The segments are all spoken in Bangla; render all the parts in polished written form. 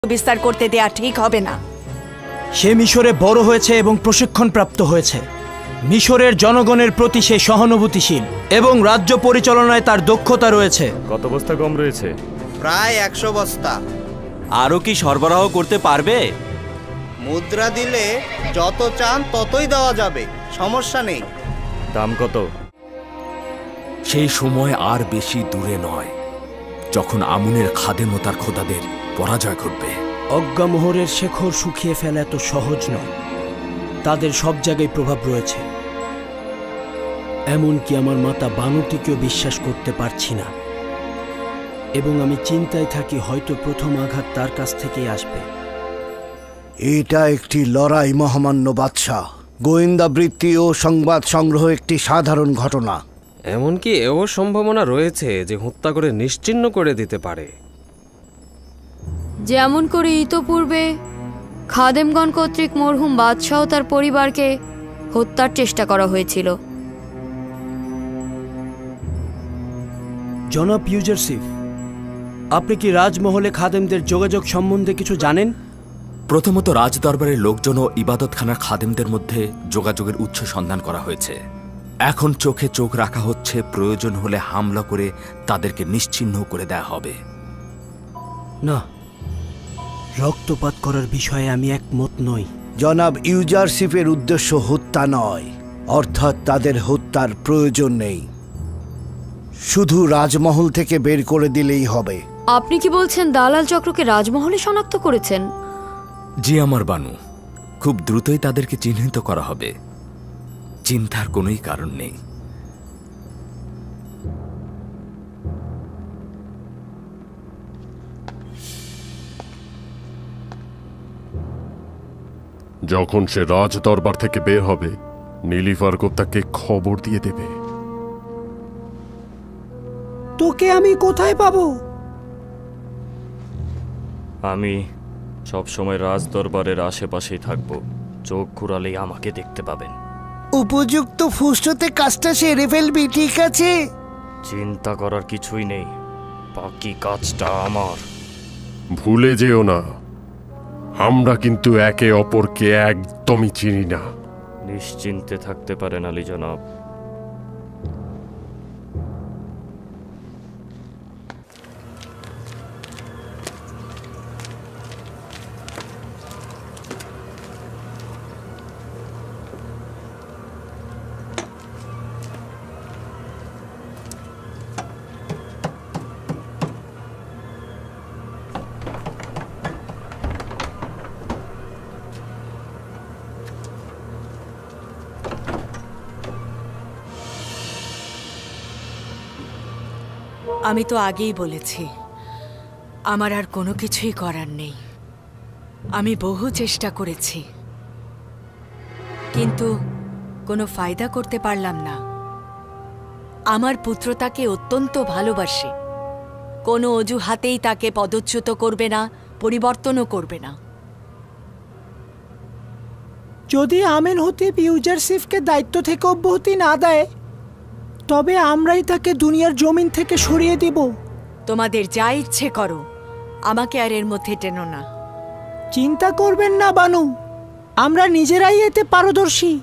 বিস্তার করতে দেয়া ঠিক হবে না। সে মিশরে বড় হয়েছে এবং প্রশিক্ষণ প্রাপ্ত হয়েছে। মিশরের জনগণের প্রতি সে সহানুভূতিশীল এবং রাজ্য পরিচালনায় তার দক্ষতা রয়েছে। কত বস্তা গম রয়েছে? প্রায় 100 বস্তা। আরও কি সরবরাহ করতে পারবে? মুদ্রা দিলে যত চান ততই দেওয়া যাবে, সমস্যা নেই। দাম কত? সেই সময় আর বেশি দূরে নয় যখন আমুনের খাদেম ও তার খোদাদের পরাজয় ঘটবে। অজ্ঞামোহরের শেখর শুকিয়ে ফেলা এত সহজ নয়। তাদের সব জায়গায় প্রভাব রয়েছে। এমনকি আমার মাতা বানুতিকেও বিশ্বাস করতে পারছি না, এবং আমি চিন্তায় থাকি হয়তো প্রথম আঘাত তার কাছ থেকেই আসবে। এটা একটি লড়াই মহামান্য বাদশাহ। গোয়েন্দা বৃত্তি ও সংবাদ সংগ্রহ একটি সাধারণ ঘটনা। এমনকি এও সম্ভাবনা রয়েছে যে হত্যা করে নিশ্চিহ্ন করে দিতে পারে। যেমন করে ইতোপূর্বে খাদেমগণ কর্তৃক মরহুম বাদশাহ ও তার পরিবারকে হত্যার চেষ্টা করা হয়েছিল। জনাব ইউজারসিফ, আপনি কি রাজমহলে খাদেমদের যোগাযোগ সম্বন্ধে কিছু জানেন? প্রথমত রাজদরবারের লোকজন ও ইবাদতখানার খাদেমদের মধ্যে যোগাযোগের উৎস সন্ধান করা হয়েছে। এখন চোখে চোখ রাখা হচ্ছে, প্রয়োজন হলে হামলা করে তাদেরকে নিশ্চিহ্ন করে দেয়া হবে। না, রক্তপাত করার বিষয়ে আমি একমত নই। জনাব ইউজারসিফের উদ্দেশ্য হত্যা নয়, অর্থাৎ তাদের হত্যার প্রয়োজন নেই। শুধু রাজমহল থেকে বের করে দিলেই হবে। আপনি কি বলছেন দালাল চক্রকে রাজমহলে শনাক্ত করেছেন? জি আমার বানু, খুব দ্রুতই তাদেরকে চিহ্নিত করা হবে। চিন্তার কোনোই কারণ নেই। যখন সে রাজ দরবার থেকে বের হবে, নীলিফার তাকে খবর দিয়ে দেবে। তোকে আমি কোথায় পাবো? আমি সব সময় রাজ দরবারের আশেপাশেই থাকবো। চোখ ঘুরালেই আমাকে দেখতে পাবেন। উপযুক্ত ফুসতে কাজটা সেরে ফেলবি, ঠিক আছে? চিন্তা করার কিছুই নেই, বাকি কাজটা আমার। ভুলে যেও না, আমরা কিন্তু একে অপরকে একদমই চিনি না। নিশ্চিন্তে থাকতে পারেন আলী জনাব। আমি তো আগেই বলেছি, আমার আর কোনো কিছুই করার নেই। আমি বহু চেষ্টা করেছি, কিন্তু কোনো ফায়দা করতে পারলাম না। আমার পুত্র তাকে অত্যন্ত ভালোবাসে। কোনো অজুহাতেই তাকে পদচ্যুত করবে না, পরিবর্তনও করবে না। যদি আমেন হতিব ইউজারসিফকে দায়িত্ব থেকে অব্যাহতি না দেয়, তবে আমরাই তাকে দুনিয়ার জমিন থেকে সরিয়ে দিব। তোমাদের যা ইচ্ছে করো, আমাকে আর এর মধ্যে টেনো না। চিন্তা করবেন না বানু, আমরা নিজেরাই এতে পারদর্শী।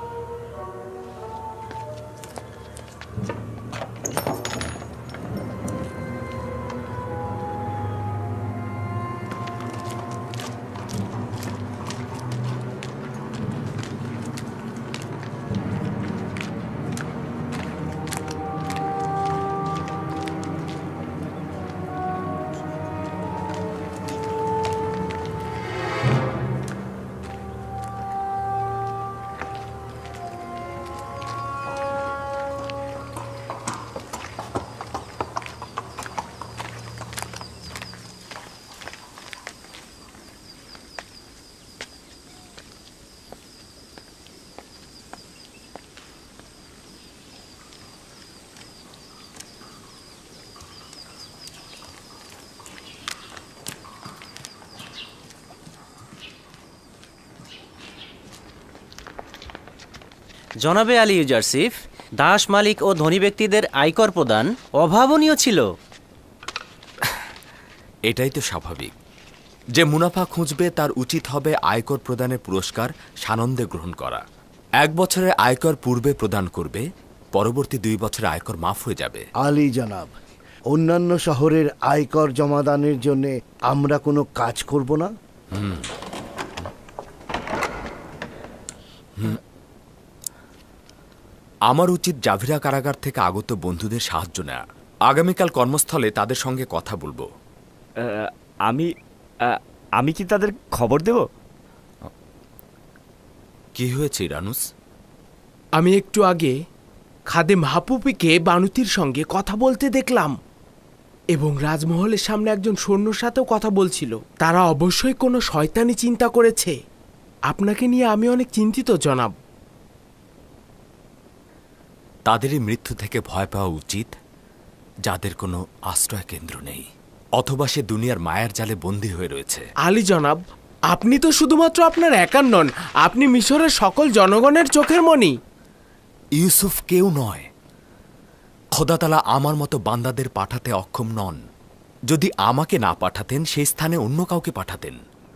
জনাবে আলী ইউজারসিফ, দাস মালিক ও ধনী ব্যক্তিদের আয়কর প্রদান অভাবনীয় ছিল। এটাই তো স্বাভাবিক। যে মুনাফা খুঁজবে তার উচিত হবে আয়কর প্রদানের পুরস্কার সানন্দে গ্রহণ করা। 1 বছরের আয়কর পূর্বে প্রদান করবে, পরবর্তী 2 বছরে আয়কর মাফ হয়ে যাবে। আলী জনাব, অন্যান্য শহরের আয়কর জমাদানের জন্য আমরা কোনো কাজ করব না? আমার উচিত জাভিরা কারাগার থেকে আগত বন্ধুদের সাহায্য নেওয়া। আগামীকাল কর্মস্থলে তাদের সঙ্গে কথা বলবো। আমি কি তাদের খবর দেব? কি হয়েছে ইরানুস? আমি একটু আগে খাদেম হাপুপিকে বানুতির সঙ্গে কথা বলতে দেখলাম এবং রাজমহলের সামনে একজন সৈন্যর সাথেও কথা বলছিল। তারা অবশ্যই কোনো শয়তানি চিন্তা করেছে। আপনাকে নিয়ে আমি অনেক চিন্তিত জনাব। তাদেরই মৃত্যু থেকে ভয় পাওয়া উচিত যাদের কোনো আশ্রয় কেন্দ্র নেই, অথবা সে দুনিয়ার মায়ার জালে বন্দী হয়ে রয়েছে। আলী জনাব, আপনি তো শুধুমাত্র আপনার একার নন, আপনি মিশরের সকল জনগণের চোখের মণি। ইউসুফ কেউ নয়। খোদাতালা আমার মতো বান্দাদের পাঠাতে অক্ষম নন। যদি আমাকে না পাঠাতেন, সেই স্থানে অন্য কাউকে পাঠাতেন।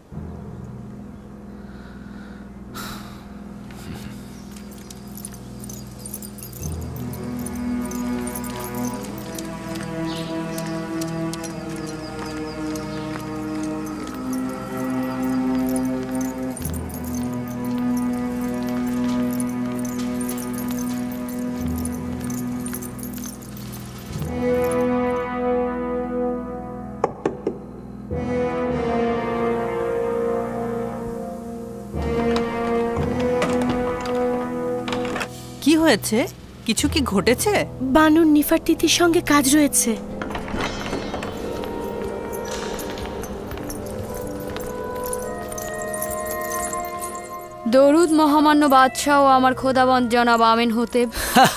কি হয়েছে? কিছু কি ঘটেছে? বানুর নিফারতিতির সঙ্গে কাজ রয়েছে। দরুদ মহামান্য বাদশাহ ও আমার খোদাবন্দ জনাব আমিন হতেব।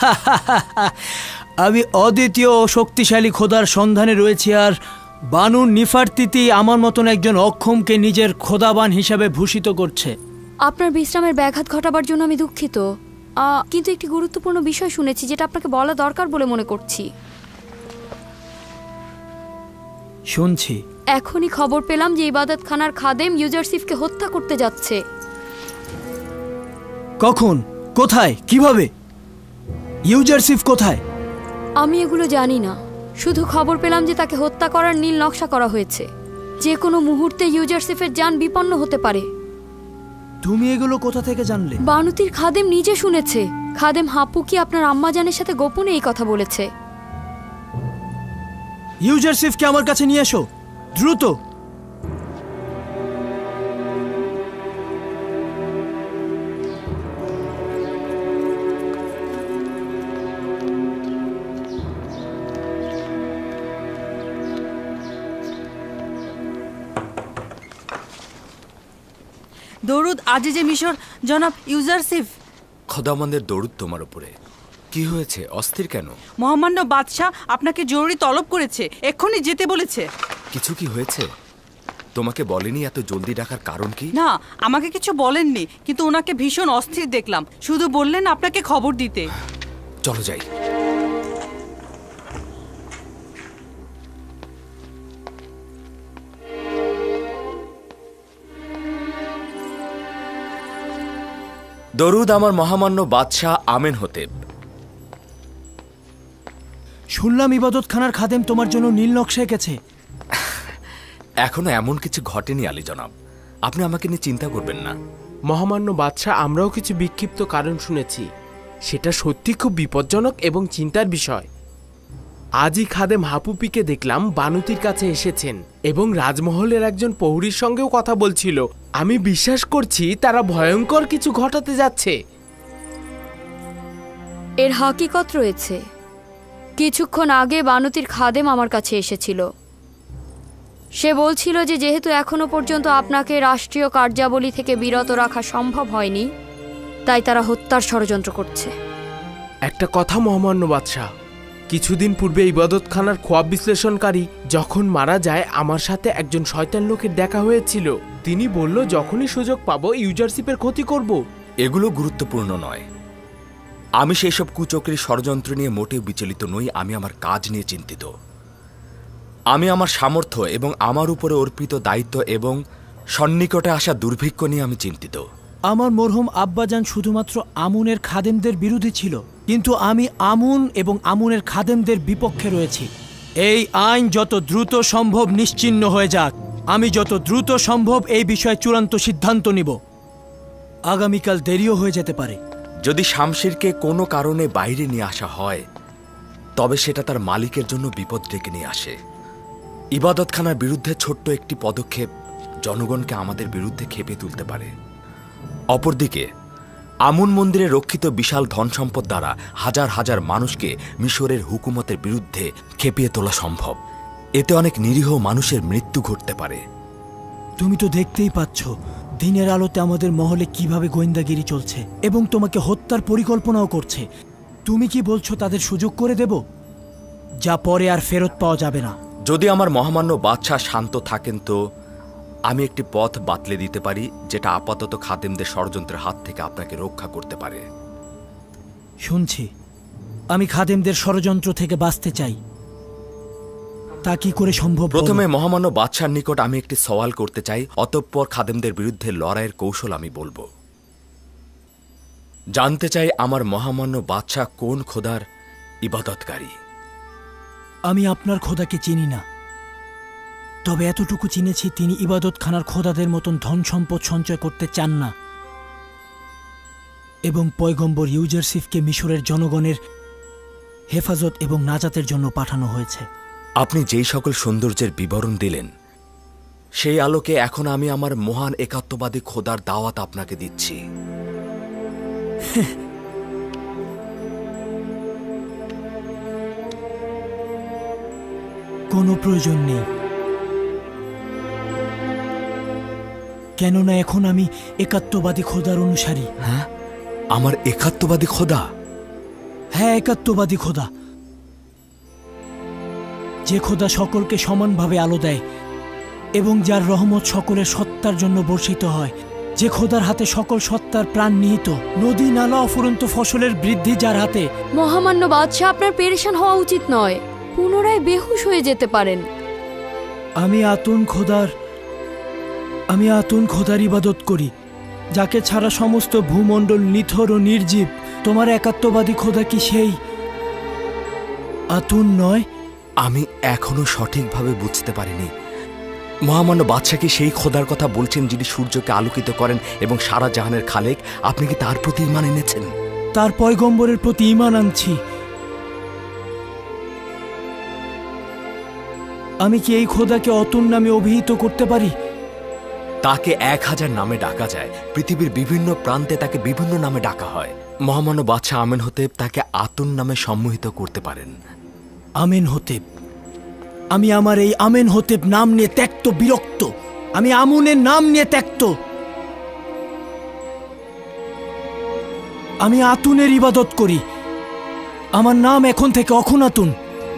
আমি অদ্বিতীয় ও শক্তিশালী খোদার সন্ধানে রয়েছি, আর বানুর নিফারতিতি আমার মতন একজন অক্ষমকে নিজের খোদাবান হিসাবে ভূষিত করছে। আপনার বিশ্রামের ব্যাঘাত ঘটাবার জন্য আমি দুঃখিত, কিন্তু একটি গুরুত্বপূর্ণ বিষয় শুনেছি যেটা আপনাকে বলা দরকার বলে মনে করছি। শুনছি। এখনই খবর পেলাম যে ইবাদতখানার খাদেম ইউজারসিফকে হত্যা করতে যাচ্ছে। কখন, কোথায়, কিভাবে? ইউজারসিফ কোথায়? আমি এগুলো জানি না, শুধু খবর পেলাম যে তাকে হত্যা করার নীল নকশা করা হয়েছে। যে কোনো মুহূর্তে ইউজারসিফের জান বিপন্ন হতে পারে। তুমি এগুলো কোথা থেকে জানলে? বানুতির খাদেম নিজে শুনেছে। খাদেম হাপুকি আপনার আম্মাজানের সাথে গোপনে এই কথা বলেছে। ইউজারসিফকে আমার কাছে নিয়ে এসো, দ্রুত। দরুদ আজিজে মিশর জনাব ইউজারসিফ। খোদাবন্দের দরুদ তোমার উপরে। কি হয়েছে? অস্থির কেন? মহামান্য বাদশাহ আপনাকে জরুরি তলব করেছে, এক্ষুনি যেতে বলেছে। কিছু কি হয়েছে? তোমাকে বলেনি এত জলদি ডাকার কারণ কি? না, আমাকে কিছু বলেননি, কিন্তু ওনাকে ভীষণ অস্থির দেখলাম। শুধু বললেন আপনাকে খবর দিতে। চলো যাই। দরুদ আমার মহামান্য বাদশাহ আমেন হতেব। শুনলাম ইবাদতখানার খাদেম তোমার জন্য নীল নকশা এঁকেছে। এখনো এমন কিছু ঘটেনি আলী জনাব, আপনি আমাকে নিয়ে চিন্তা করবেন না। মহামান্য বাদশাহ, আমরাও কিছু বিক্ষিপ্ত কারণ শুনেছি। সেটা সত্যি খুব বিপজ্জনক এবং চিন্তার বিষয়। আজই খাদেম হাপুপিকে দেখলাম বানুতির কাছে এসেছেন এবং রাজমহলের একজন প্রহরীর সঙ্গেও কথা বলছিল। আমি বিশ্বাস করছি তারা ভয়ঙ্কর কিছু ঘটাতে যাচ্ছে। এর হাকিকত রয়েছে। কিছুক্ষণ আগে বানুতির খাদেম আমার কাছে এসেছিল। সে বলছিল যে যেহেতু এখনো পর্যন্ত আপনাকে রাষ্ট্রীয় কার্যাবলী থেকে বিরত রাখা সম্ভব হয়নি, তাই তারা হত্যার ষড়যন্ত্র করছে। একটা কথা মহামান্য বাদশাহ, কিছুদিন পূর্বে ইবাদতখানার খোয়াব বিশ্লেষণকারী যখন মারা যায়, আমার সাথে একজন শয়তান লোকের দেখা হয়েছিল। তিনি বলল যখনই সুযোগ পাবো ইউজারশিপের ক্ষতি করব। এগুলো গুরুত্বপূর্ণ নয়। আমি সেই সব কুচক্রী ষড়যন্ত্র নিয়ে মোটেও বিচলিত নই। আমি আমার কাজ নিয়ে চিন্তিত। আমি আমার সামর্থ্য এবং আমার উপরে অর্পিত দায়িত্ব এবং সন্নিকটে আসা দুর্ভিক্ষ নিয়ে আমি চিন্তিত। আমার মরহুম আব্বাজান শুধুমাত্র আমুনের খাদেমদের বিরোধী ছিল, কিন্তু আমি আমুন এবং আমুনের খাদেমদের বিপক্ষে রয়েছি। এই আইন যত দ্রুত সম্ভব নিশ্চিহ্ন হয়ে যাক। আমি যত দ্রুত সম্ভব এই বিষয়ে চূড়ান্ত সিদ্ধান্ত নিব। আগামীকাল দেরিও হয়ে যেতে পারে। যদি শামশিরকে কোনো কারণে বাইরে নিয়ে আসা হয়, তবে সেটা তার মালিকের জন্য বিপদ ডেকে নিয়ে আসে। ইবাদতখানার বিরুদ্ধে ছোট্ট একটি পদক্ষেপ জনগণকে আমাদের বিরুদ্ধে খেপে তুলতে পারে। অপরদিকে আমুন মন্দিরে রক্ষিত বিশাল ধন সম্পদ দ্বারা হাজার হাজার মানুষকে মিশরের হুকুমতের বিরুদ্ধে খেপিয়ে তোলা সম্ভব। এতে অনেক নিরীহ মানুষের মৃত্যু ঘটতে পারে। তুমি তো দেখতেই পাচ্ছ দিনের আলোতে আমাদের মহলে কিভাবে গোয়েন্দাগিরি চলছে এবং তোমাকে হত্যার পরিকল্পনাও করছে। তুমি কি বলছো তাদের সুযোগ করে দেব, যা পরে আর ফেরত পাওয়া যাবে না? যদি আমার মহামান্য বাদশাহ শান্ত থাকেন তো আমি একটি পথ বাতলে দিতে পারি, যেটা আপাতত খাদেমদের ষড়যন্ত্রের হাত থেকে আপনাকে রক্ষা করতে পারে। শুনছি, আমি খাদেমদের ষড়যন্ত্র থেকে বাঁচতে চাই। তা কি করে সম্ভব? প্রথমে মহামান্য বাদশার নিকট আমি একটি সওয়াল করতে চাই, অতঃপর খাদেমদের বিরুদ্ধে লড়াইয়ের কৌশল আমি বলবো। জানতে চাই আমার মহামান্য বাদশাহ কোন খোদার ইবাদতকারী। আমি আপনার খোদাকে চিনি না, তবে এতটুকু চিনেছি তিনি ইবাদতখানার খোদাদের মতন ধন সম্পদ সঞ্চয় করতে চান না এবং পয়গম্বর ইউজারসিফকে মিশরের জনগণের হেফাজত এবং নাজাতের জন্য পাঠানো হয়েছে। আপনি যেই সকল সৌন্দর্যের বিবরণ দিলেন, সেই আলোকে এখন আমি আমার মহান একাত্মবাদী খোদার দাওয়াত আপনাকে দিচ্ছি। কোনো প্রয়োজন নেই, কেননা এখন আমি একাত্মবাদী খোদার অনুসারী। হ্যাঁ, আমার একাত্মবাদী খোদা? হ্যাঁ, একাত্মবাদী খোদা, যে খোদা সকলকে সমানভাবে আলো দেয় এবং যার রহমত সকলের সত্তার জন্য বর্ষিত হয়, যে খোদার হাতে সকল সত্তার প্রাণ নিহিত, নদী নালা অফুরন্ত ফসলের বৃদ্ধি যার হাতে। মহামান্য বাদশাহ, আপনার পেরেশান হওয়া উচিত নয়, পুনরায় বেহুশ হয়ে যেতে পারেন। আমি আতুন খোদার ইবাদত করি, যাকে ছাড়া সমস্ত ভূমণ্ডল নিথর ও নির্জীব। তোমার একাত্মবাদী খোদা কি সেই আতুন নয়? আমি এখনো সঠিকভাবে বুঝতে পারিনি। মহামান্য বাদশাহ কি সেই খোদার কথা বলছেন যিনি সূর্যকে আলোকিত করেন এবং সারা জাহানের খালেক? আপনি কি তার প্রতি ঈমান এনেছেন? তার পয়গম্বরের প্রতি ঈমান আনছি। আমি কি এই খোদাকে অতুন নামে অভিহিত করতে পারি? তাকে 1000 নামে ডাকা যায়। পৃথিবীর বিভিন্ন প্রান্তে তাকে বিভিন্ন নামে ডাকা হয়। মহামান্য বাদশাহ আমেনহোতেব তাকে আতুন নামে সম্মোহিত করতে পারেন। আমেনহোতেব? আমি আমার এই আমেনহোতেব নাম নিয়ে ত্যক্ত, বিরক্ত। আমি আমুনের নাম নিয়ে ত্যক্ত। আমি আতুনের ইবাদত করি। আমার নাম এখন থেকে অখনাতুন।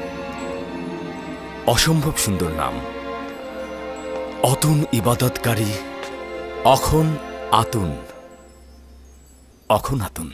অসম্ভব সুন্দর নাম, অতুন ইবাদতকারী, অখন আতুন, অখনাতুন।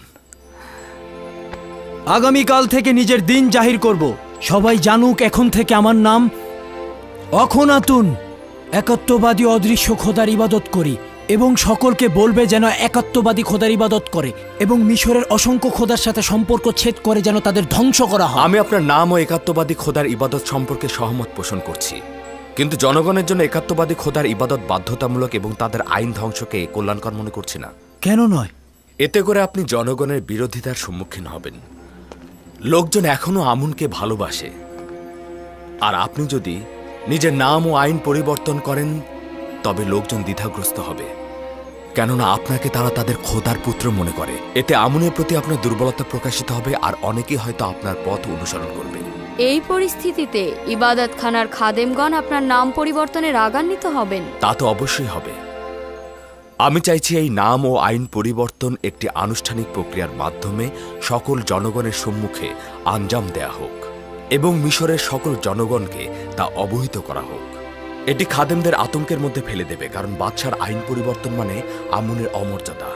আগামীকাল থেকে নিজের দিন জাহির করব। সবাই জানুক এখন থেকে আমার নাম অখনাতুন। একাত্মবাদী অদৃশ্য খোদার ইবাদত করি এবং সকলকে বলবে যেন একাত্মবাদী খোদার ইবাদত করে এবং মিশরের অসংখ্য খোদার সাথে সম্পর্ক ছেদ করে যেন তাদের ধ্বংস করা হয়। আমি আপনার নাম ও একাত্মবাদী খোদার ইবাদত সম্পর্কে সহমত পোষণ করছি, কিন্তু জনগণের জন্য একাত্মবাদী খোদার ইবাদত বাধ্যতামূলক এবং তাদের আইন ধ্বংসকে কল্যাণকর মনে করছি না। কেন নয়? এতে করে আপনি জনগণের বিরোধিতার সম্মুখীন হবেন। লোকজন এখনো আমুনকে ভালোবাসে, আর আপনি যদি নিজের নাম ও আইন পরিবর্তন করেন তবে লোকজন দ্বিধাগ্রস্ত হবে, কেননা আপনাকে তারা তাদের খোদার পুত্র মনে করে। এতে আমুনের প্রতি আপনার দুর্বলতা প্রকাশিত হবে, আর অনেকেই হয়তো আপনার পথ অনুসরণ করবে। এই পরিস্থিতিতে ইবাদতখানার খাদেমগণ আপনার নাম পরিবর্তনে রাগান্বিত হবেন। তা তো অবশ্যই হবে। আমি চাইছি এই নাম ও আইন পরিবর্তন একটি আনুষ্ঠানিক প্রক্রিয়ার মাধ্যমে সকল জনগণের সম্মুখে আঞ্জাম দেয়া হোক এবং মিশরের সকল জনগণকে তা অবহিত করা হোক। এটি খাদেমদের আতঙ্কের মধ্যে ফেলে দেবে, কারণ বাদশার আইন পরিবর্তন মানে আমুনের অমর্যাদা।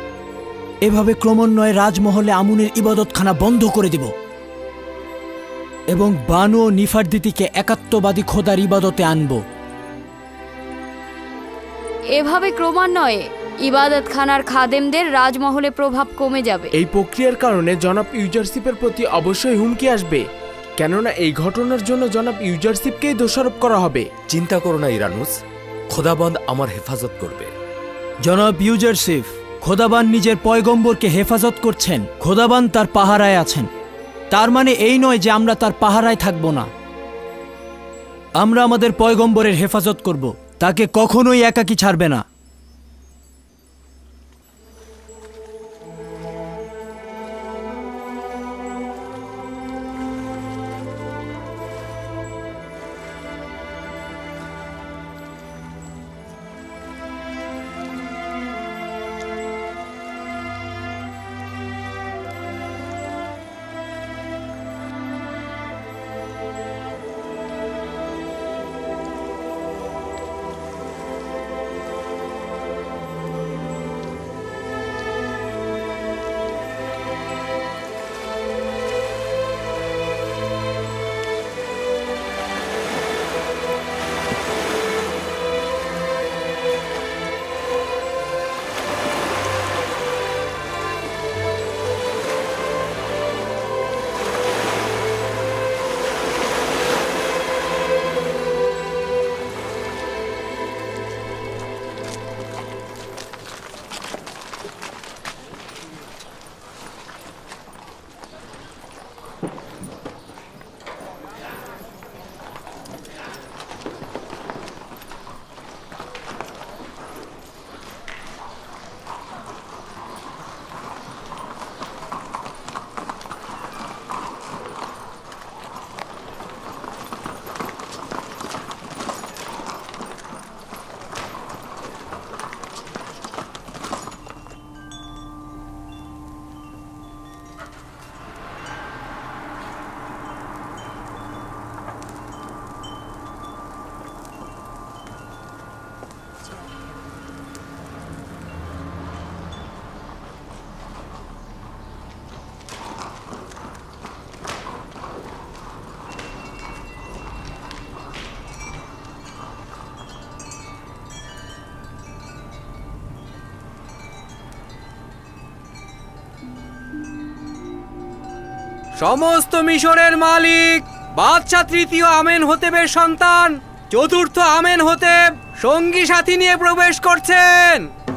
এভাবে ক্রমান্বয়ে রাজমহলে আমুনের ইবাদতখানা বন্ধ করে দেব। এবং বানু ও নিফারদিতিকে একাত্মবাদী খোদার ইবাদতে আনব। এভাবে ক্রমান্বয়ে ইবাদতখানার খাদেমদের রাজমহলে প্রভাব কমে যাবে। এই প্রক্রিয়ার কারণে জনাব ইউজারশিপের প্রতি অবশ্যই হুমকি আসবে, কেননা এই ঘটনার জন্য জনাব ইউজারশিপকেই দোষারোপ করা হবে। চিন্তা করো না ইরানুস, খোদাবন্দ আমার হেফাজত করবে। জনাব ইউজারশিপ, খোদাবান নিজের পয়গম্বরকে হেফাজত করছেন, খোদাবান তার পাহারায় আছেন। তার মানে এই নয় যে আমরা তার পাহারায় থাকব না। আমরা আমাদের পয়গম্বরের হেফাজত করব, তাকে কখনোই একাকী ছাড়বে না। সমস্ত মিশরের মালিক বাদশা তৃতীয় আমেনহোতেবের সন্তান চতুর্থ আমেনহোতেব সঙ্গী সাথী নিয়ে প্রবেশ করছেন।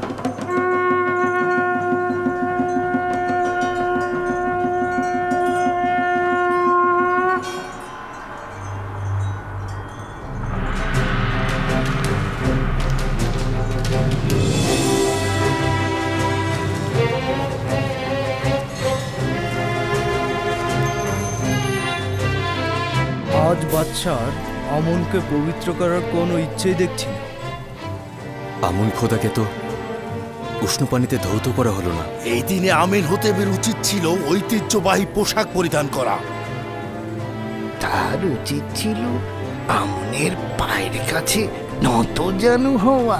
আজ বাদশার আমনকে পবিত্র করার কোনো ইচ্ছেই দেখছি না। আমন খোদাকে তো উষ্ণ পানিতে ধৌত করা হলো না। এই দিনে আমেনহোতেবের উচিত ছিল ঐতিহ্যবাহী পোশাক পরিধান করা। তার উচিত ছিল আমনের পায়ের কাছে নতজানু হওয়া।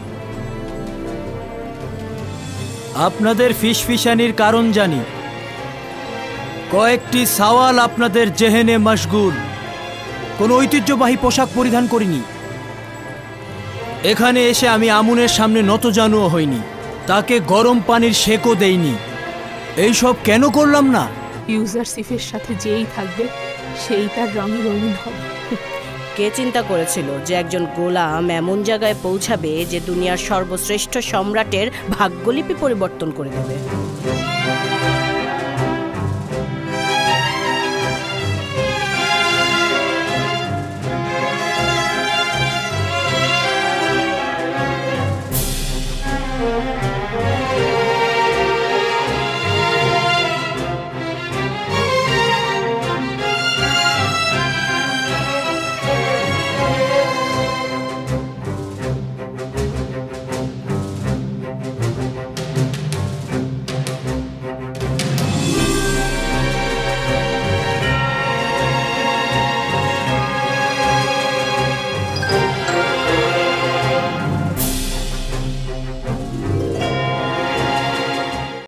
আপনাদের ফিসফিসানির কারণ জানি, কয়েকটি সওয়াল আপনাদের জেহেনে মশগুল। কোনো ঐতিহ্যবাহী পোশাক পরিধান করিনি। এখানে এসে আমি আমুনের সামনে নতজানুও হইনি, তাকে গরম পানির সেকও দেইনি। এইসব কেন করলাম না? ইউজারশিপের সাথে যেই থাকবে সেই তার রঙে রঙিন হবে। কে চিন্তা করেছিল যে একজন গোলাম এমন জায়গায় পৌঁছাবে যে দুনিয়ার সর্বশ্রেষ্ঠ সম্রাটের ভাগ্যলিপি পরিবর্তন করে দেবে?